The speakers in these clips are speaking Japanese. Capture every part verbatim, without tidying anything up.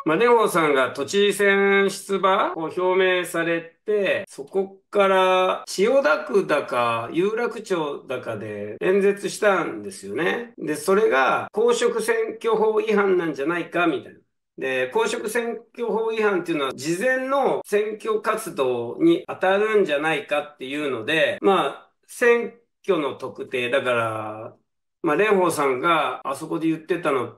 まあ、蓮舫さんが都知事選出馬を表明されて、そこから千代田区だか有楽町だかで演説したんですよね。で、それが公職選挙法違反なんじゃないかみたいな。で、公職選挙法違反っていうのは事前の選挙活動に当たるんじゃないかっていうので、まあ、選挙の特定だから、まあ、蓮舫さんがあそこで言ってたのって、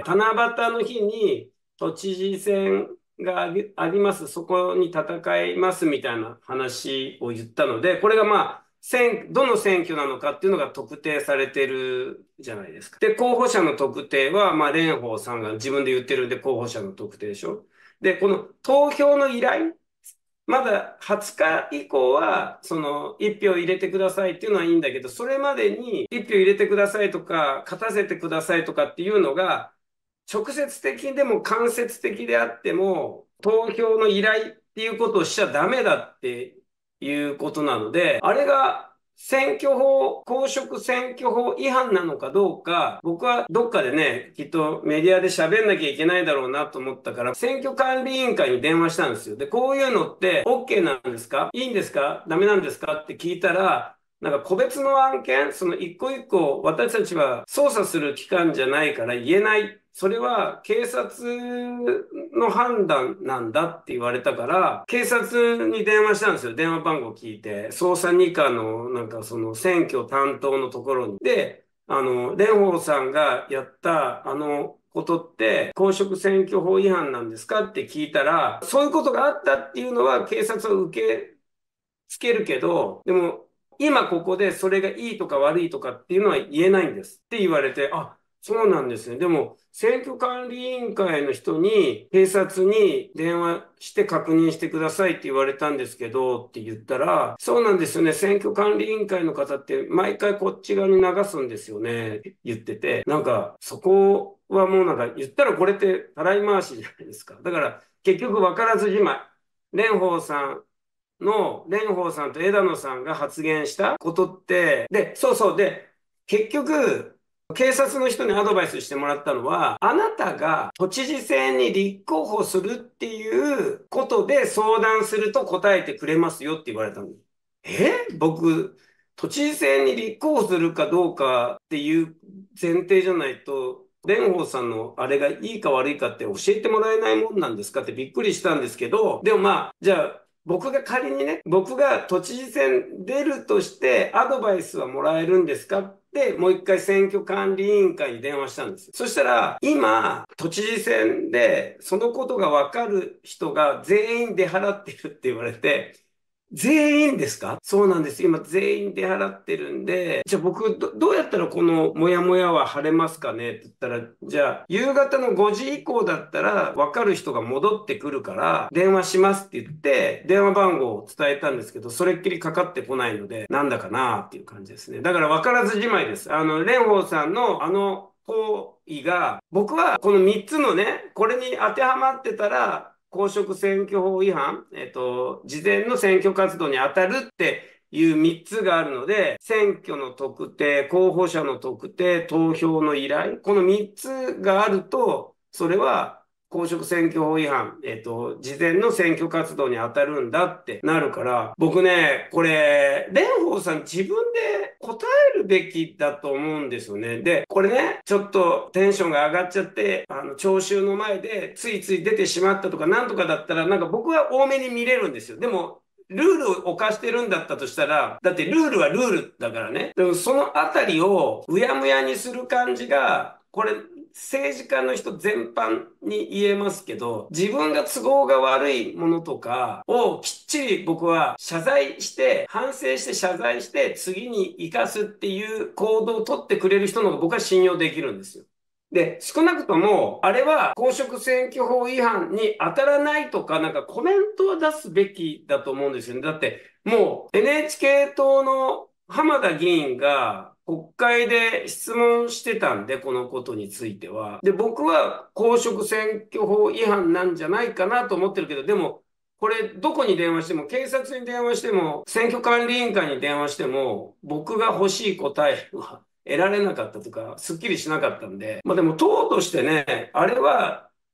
七夕の日に都知事選があり、あります。そこに戦いますみたいな話を言ったので、これがまあ、選、どの選挙なのかっていうのが特定されてるじゃないですか。で、候補者の特定は、まあ、蓮舫さんが自分で言ってるんで、候補者の特定でしょ。で、この投票の依頼、まだはつか以降は、その、一票入れてくださいっていうのはいいんだけど、それまでに一票入れてくださいとか、勝たせてくださいとかっていうのが、直接的でも間接的であっても、投票の依頼っていうことをしちゃダメだっていうことなので、あれが選挙法、公職選挙法違反なのかどうか、僕はどっかでね、きっとメディアで喋んなきゃいけないだろうなと思ったから、選挙管理委員会に電話したんですよ。で、こういうのって OK なんですか？いいんですか？ダメなんですか？って聞いたら、なんか個別の案件、その一個一個私たちは捜査する機関じゃないから言えない。それは警察の判断なんだって言われたから、警察に電話したんですよ。電話番号聞いて。捜査二課のなんかその選挙担当のところに。で、あの、蓮舫さんがやったあのことって公職選挙法違反なんですかって聞いたら、そういうことがあったっていうのは警察は受けつけるけど、でも今ここでそれがいいとか悪いとかっていうのは言えないんですって言われて、あ、そうなんですね。でも選挙管理委員会の人に警察に電話して確認してくださいって言われたんですけどって言ったら、そうなんですよね。選挙管理委員会の方って毎回こっち側に流すんですよねって言ってて、なんかそこはもうなんか言ったらこれってたらい回しじゃないですか。だから結局分からずじまい。蓮舫さんの蓮舫さんと枝野さんが発言したことって、で、そうそう、で、結局、警察の人にアドバイスしてもらったのは、あなたが都知事選に立候補するっていうことで相談すると答えてくれますよって言われたの。え僕、都知事選に立候補するかどうかっていう前提じゃないと、蓮舫さんのあれがいいか悪いかって教えてもらえないもんなんですかってびっくりしたんですけど、でもまあ、じゃあ、僕が仮にね、僕が都知事選出るとしてアドバイスはもらえるんですかって、もう一回選挙管理委員会に電話したんです。そしたら、今、都知事選でそのことがわかる人が全員出払ってるって言われて、全員ですか？そうなんです。今全員出払ってるんで、じゃあ僕ど、どうやったらこのモヤモヤは晴れますかねって言ったら、じゃあ夕方のごじ以降だったら分かる人が戻ってくるから電話しますって言って電話番号を伝えたんですけど、それっきりかかってこないので、なんだかなっていう感じですね。だから分からずじまいです。あの、蓮舫さんのあの行為が、僕はこのみっつのね、これに当てはまってたら、公職選挙法違反、えっと、事前の選挙活動に当たるっていうみっつがあるので、選挙の特定、候補者の特定、投票の依頼、このみっつがあると、それは公職選挙法違反、えっと、事前の選挙活動に当たるんだってなるから、僕ね、これ、蓮舫さん自分で答えるべきだと思うんですよね。で、これね、ちょっとテンションが上がっちゃって、あの、聴衆の前でついつい出てしまったとか、なんとかだったら、なんか僕は多めに見れるんですよ。でも、ルールを犯してるんだったとしたら、だってルールはルールだからね。でもそのあたりをうやむやにする感じが、これ政治家の人全般に言えますけど、自分が都合が悪いものとかをきっちり僕は謝罪して、反省して謝罪して次に生かすっていう行動を取ってくれる人の方が僕は信用できるんですよ。で、少なくとも、あれは公職選挙法違反に当たらないとか、なんかコメントを出すべきだと思うんですよね。だって、もう エヌエイチケー 党の浜田議員が国会で質問してたんで、このことについては。で、僕は公職選挙法違反なんじゃないかなと思ってるけど、でも、これ、どこに電話しても、警察に電話しても、選挙管理委員会に電話しても、僕が欲しい答えは得られなかったとか、すっきりしなかったんで、まあでも党としてね、あれは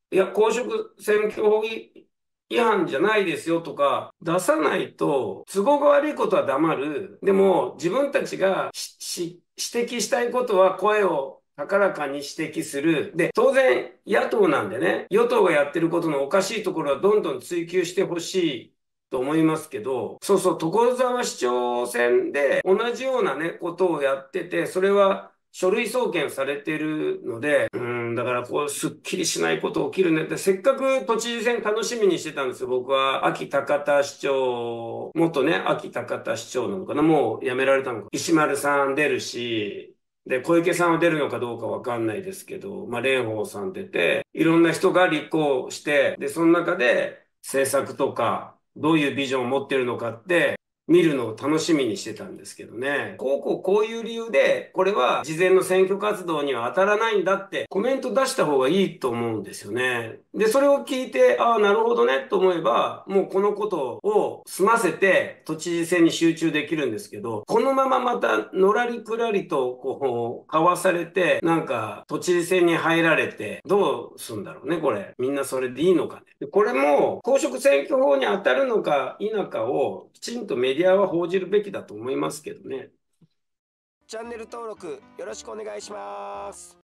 いや、公職選挙法違反じゃないですよとか出さないと、都合が悪いことは黙る。でも、自分たちがしし指摘したいことは声を高らかに指摘する。で、当然、野党なんでね、与党がやってることのおかしいところはどんどん追及してほしいと思いますけど、そうそう、所沢市長選で同じようなね、ことをやってて、それは書類送検されてるので、うん、だからこう、すっきりしないこと起きるねって、せっかく都知事選楽しみにしてたんですよ。僕は、秋高田市長、元ね、秋高田市長なのかな、もう辞められたのか。石丸さん出るし、で、小池さんは出るのかどうかわかんないですけど、まあ、蓮舫さん出て、いろんな人が立候補して、で、その中で政策とか、どういうビジョンを持ってるのかって見るのを楽しみにしてたんですけどね。こうこうこういう理由で、これは事前の選挙活動には当たらないんだってコメント出した方がいいと思うんですよね。で、それを聞いて、ああ、なるほどねと思えば、もうこのことを済ませて都知事選に集中できるんですけど、このまままたのらりくらりとこう、かわされて、なんか都知事選に入られて、どうすんだろうね、これ。みんなそれでいいのかね。でこれも公職選挙法に当たるのか否かをきちんとメディアは報じるべきだと思いますけどね。 チャンネル登録よろしくお願いします。